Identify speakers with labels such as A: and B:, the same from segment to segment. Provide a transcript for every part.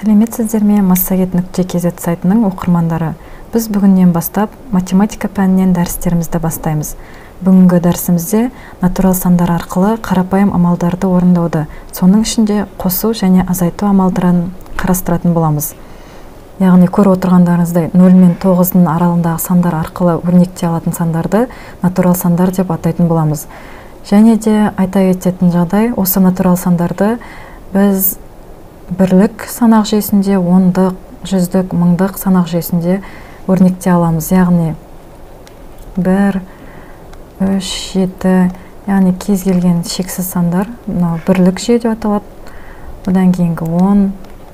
A: Сәлеметсіздер ме, Массагет.kz сайтының оқырмандары. Біз бүгіннен бастап математика пәнінен дәрістерімізді бастаймыз. Бүгінгі дәрісімізде натурал сандар арқылы қарапайым амалдарды орындауды, соның ішінде қосу және азайту амалдарын қарастыратын боламыз. Яғни көріп отырғандарыңыздай 0 мен 9-ның аралығындағы сандар арқылы өрнектей алатын сандарды натурал сандар деп атайтын боламыз. Және де айта кететін жағдай, осы натурал сандарды біз бірлік санақ жүйесінде, ондық, жүздік, мыңдық санақ жүйесінде өрнектей аламыз. Яғни 1, 3, 7, яғни кез келген шексіз сандар бірлік жүйе деп аталады. Одан кейінгі 10,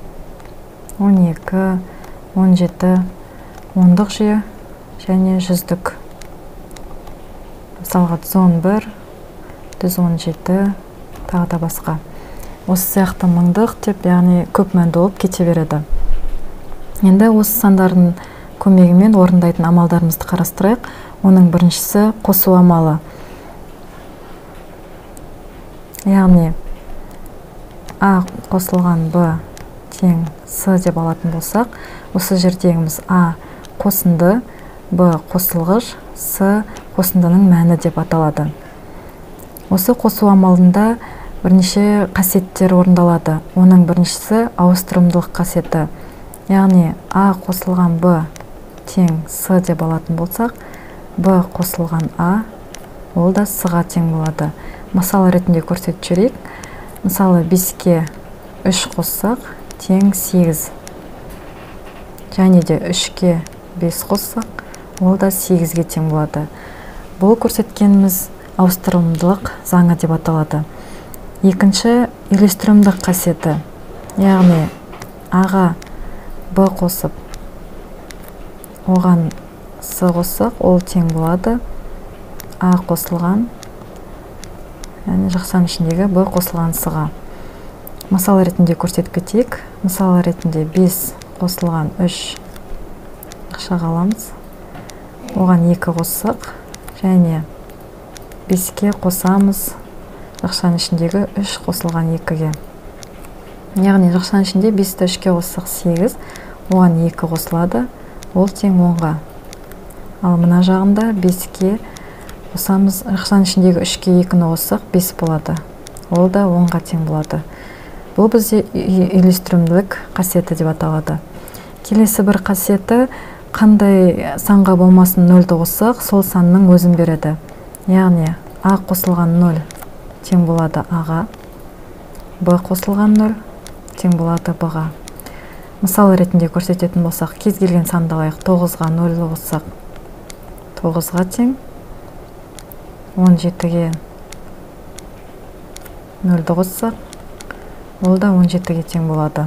A: 12, 17, ондық жүйе және жүздік. Мысалға 111, 117, тағы да басқа. Осы сияқты мыңдық деп, яғни көп мәнді болып кете береді. Енді осы сандардың көмегімен орындайтын амалдарымызды қарастырайық. Оның біріншісі қосу амалы. Яғни А қосылған Б тең С деп алатын болсақ, осы жердегіміз А қосынды, Б қосылғыш, С қосындының мәні деп аталады. Осы қосу амалында бірнеше қасиеттер орындалады. Оның біріншісі ауыстырымдылық қасиеті. Яғни А қосылған Б тең С деп алатын болсақ, Б қосылған А ол да С-ға тең болады. Мысал ретінде көрсетіп жіберейік. Мысалы 5-ке 3 қоссақ тең 8. Және де 3-ке 5 қоссақ ол да 8-ге тең болады. Бұл көрсеткеніміз ауыстырымдылық заңы деп аталады. Екінші үйлестірімдік қасиеті. Яғни А-ға Б қосып, оған С қоссақ, ол тең болады А қосылған, яғни жақсан ішіндегі Б қосылған С-ға. Мысал ретінде көрсетіп кетейік. Мысал ретінде 5 қосылған 3 ақшаға аламыз. Оған 2 қоссақ, және 5-ке қосамыз. Жақшаның ішіндегі 3 қосылған 2-ге. Яғни жақшаның ішінде 5-ті 3-ке қоссақ 8, оған 2 қосылады, ол тең 10-ға. Ал мына жағында 5-ке қосамыз, жақшаның ішіндегі 3-ке 2-ні қоссақ 5 болады, ол да 10-ға тең болады. Бұл бізде үйлестірімділік қасиеті деп аталады. Келесі бір қасиеті, қандай санға болмасын 0-ді қоссақ, сол санның өзін береді. Яғни А қосылған 0 тең болады А-ға, Б қосылған 0 тең болады Б-ға. Мысал ретінде көрсететін болсақ, кез келген санды алайық. 9-ға 0-ді қоссақ 9-ға тең, 17-ге 0-ді қоссақ, ол да 17-ге тең болады.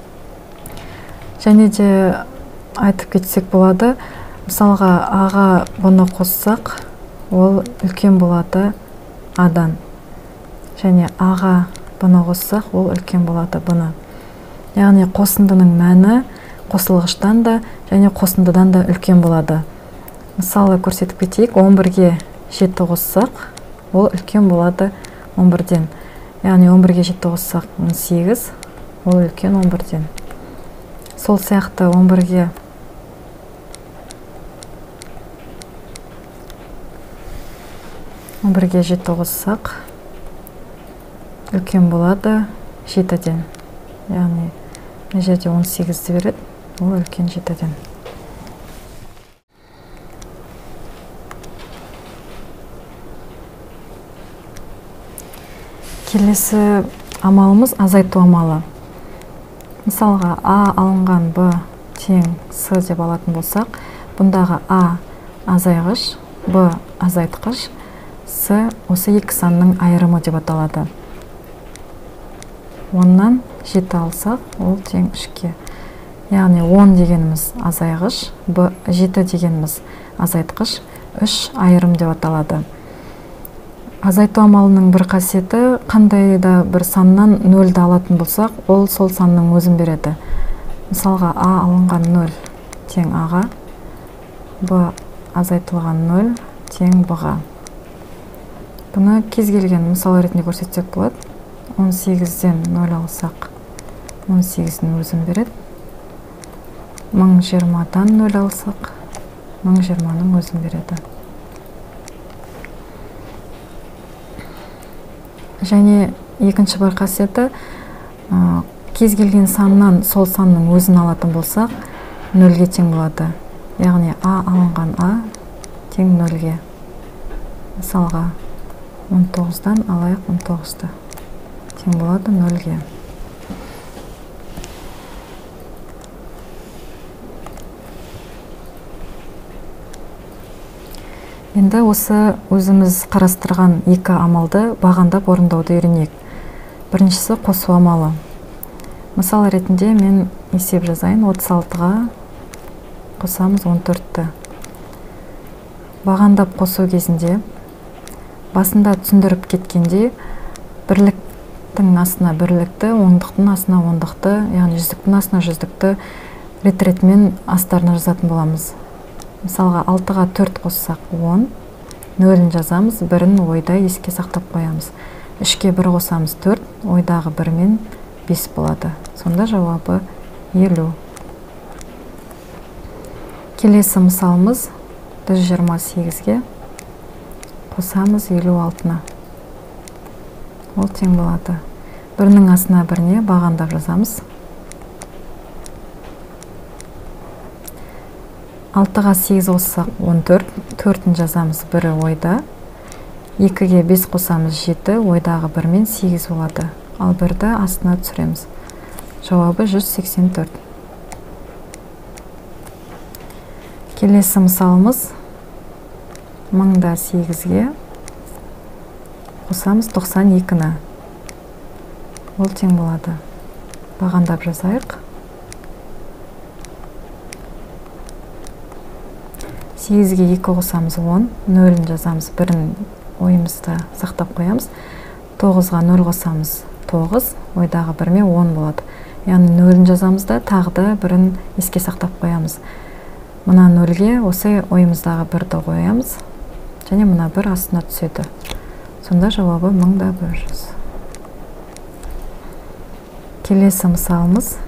A: Және де айтып кетсек болады, мысалға А-ға бұны қоссақ, ол үлкен болады А-дан. Және А-ға бұны қоссақ, ол үлкен болады бұны. Яғни қосындының мәні қосылғыштан да және қосындыдан да үлкен болады. Мысалы көрсетіп кетейік, 11-ге 7 қоссақ, ол үлкен болады 11-ден. Яғни 11-ге 7 қоссақ 18, ол үлкен 11-ден. Сол сияқты 11-ге 7 қоссақ, үлкен болады 7-ден. Яғни мына жерде 18-ді береді, ол үлкен 7-ден. Келесі амалымыз азайту амалы. Мысалға А алынған Б тең С деп алатын болсақ, бұндағы А азайғыш, Б азайтқыш, С осы екі санның айырымы деп аталады. 10-нан 7 алсақ, ол тең 3-ке. Яғни 10 дегеніміз азайғыш, 7 дегеніміз азайтқыш, 3 айырым деп аталады. Азайту амалының бір қасиеті, қандай да бір саннан 0-ді алатын болсақ, ол сол санның өзін береді. Мысалға А алынған 0 тең А-ға, Б азайтылған 0 тең Б-ға. Бұны кез келген мысал ретінде көрсетсек болады. 18-ден 0 алсақ 18-дің өзін береді. 1020-дан 0 алсақ, 1020-ның өзін береді. Және екінші бір қасиеті, кез келген саннан сол санның өзін алатын болсақ, 0-ге тең болады. Яғни А алынған А тең 0-ге. Мысалға 19-дан алайық 19-ды. Тең болады 0-ге. Енді осы өзіміз қарастырған екі амалды бағандап орындауды үйренейік. Біріншісі қосу амалы. Мысал ретінде мен есеп жазайын. 36-ға қосамыз 14-ті. Бағандап қосу кезінде басында түсіндіріп кеткенде бірліктің астына бірлікті, ондықтың астына ондықты, яғни жүздіктің астына жүздікті рет-ретімен астарына жазатын боламыз. Мысалға 6-ға 4 қоссақ 10, 0-ін жазамыз, 1-ін ойда еске сақтап қоямыз. 3-ке 1 қосамыз 4, ойдағы 1-мен 5 болады. Сонда жауабы 50. Келесі мысалымыз 128-ге қосамыз 56-ны. Ол тең болады. 1-нің астына 1-не бағандап жазамыз. 6-ға 8 қоссақ 14, 4-ін жазамыз, 1-і ойда. 2-ге 5 қосамыз 7, ойдағы 1-мен 8 болады. Ал 1-ді астына түсіреміз. Жауабы 184. Келесі мысалымыз 1008-ге қосамыз 92-ні. Ол тең болады. Бағандап жазайық. 8-ге 2 қосамыз 10, 0-ін жазамыз, 1-ін ойымызда сақтап қоямыз. 9-ға 0 қосамыз 9, ойдағы 1-мен 10 болады. Яғни 0-ін жазамыз да, тағы да 1-ін еске сақтап қоямыз. Мына 0-ге осы ойымыздағы 1-ді қоямыз, және мына 1 астына түседі. Сонда жауабы 1100. Келесі мысалымыз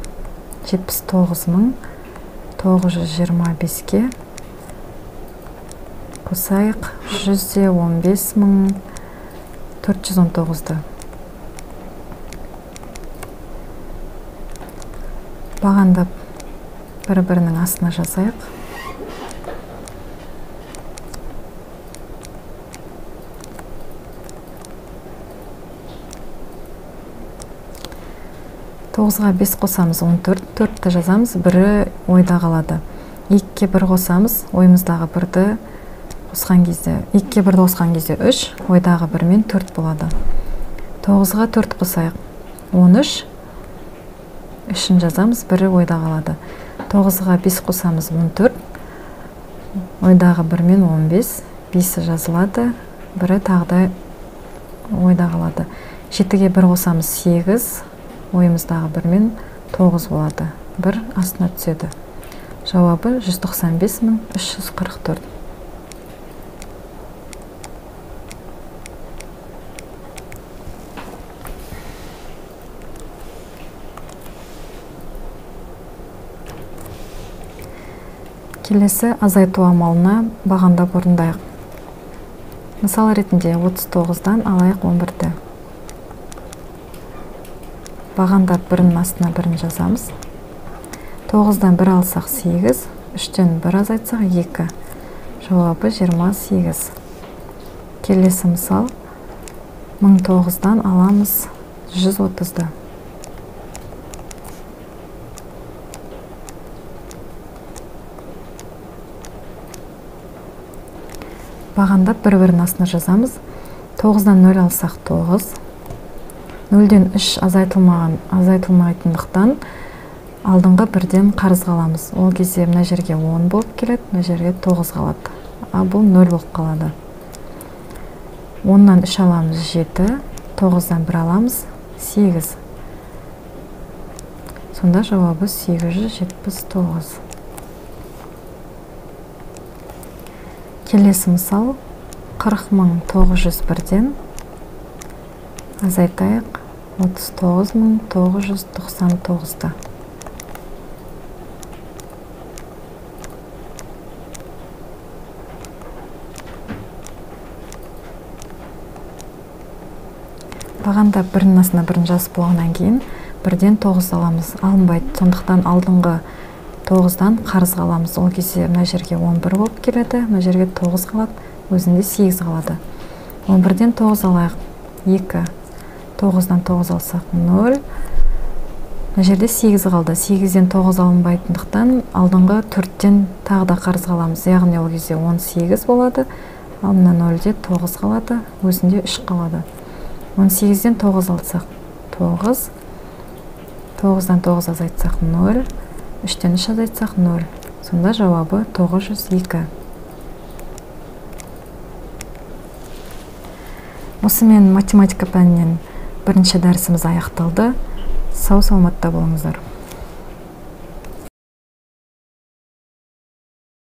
A: 79925-ге қосайық 115.419-ды. Бағандап бір-бірінің астына жазайық. Тоғызға 5 қосамыз 14, 4-ті жазамыз, 1-і ойда қалады. 2-ке 1 қосамыз, ойымыздағы 1-ді қосқан кезде, 2-ке 1-ді қосқан кезде 3, ойдағы 1-мен 4 болады. 9-ға 4 қосайық 13, 3-ін жазамыз, 1-і ойда қалады. 9-ға 5 қосамыз 14, ойдағы 1-мен 15, 5-і жазылады, 1-і тағда ойда қалады. 7-ге 1 қосамыз 8, ойымыздағы 1-мен 9 болады. 1 астына түседі. Жауабы 195.344. Келесі азайту амалына бағандап орындайық. Мысал ретінде 39-дан алайық 11-ді. Бағандап 1-нің астына 1-ін жазамыз. 9-дан 1 алсақ 8, 3-тен 1 азайтсақ 2. Жауабы 28. Келесі мысал 1009-дан аламыз 130-ды. Бағандап бір-бірінің астына жазамыз. 9-дан 0 алсақ 9. 0-ден 3 азайтылмайтындықтан алдыңғы 1-ден қарыз қаламыз. Ол кезде мына жерге 10 болып келеді, мына жерге 9 қалады. А бұл 0 болып қалады. 10-нан 3 аламыз 7, 9-дан 1 аламыз 8. Сонда жауабы 879. Келесі мысал 40.901-ден азайтайық 39.999-да. Бағанда бірінің астына бірін жазып болғаннан кейін бірден 9 аламыз. Алынбайды. Сондықтан алдыңғы 9-дан қарыз қаламыз. Ол кезде мына жерге 11 болып келеді, мына жерге 9 қалады, өзінде 8 қалады. 11-ден 9 алайық. 2. 9-дан 9 алсақ 0. Мына жерде 8 қалды. 8-ден 9 алынбайтындықтан алдыңғы 4-тен тағы да қарыз қаламыз. Яғни ол кезде 18 болады. Ал мына 0-де 9 қалады, өзінде 3 қалады. 18-ден 9 алсақ 9. 9-дан 9 азайтсақ 0. 3-тен 3 азайтсақ 0. Сонда жауабы 902. Осымен математика пәнінен бірінші дәрісіміз аяқталды. Сау саламатта болыңыздар.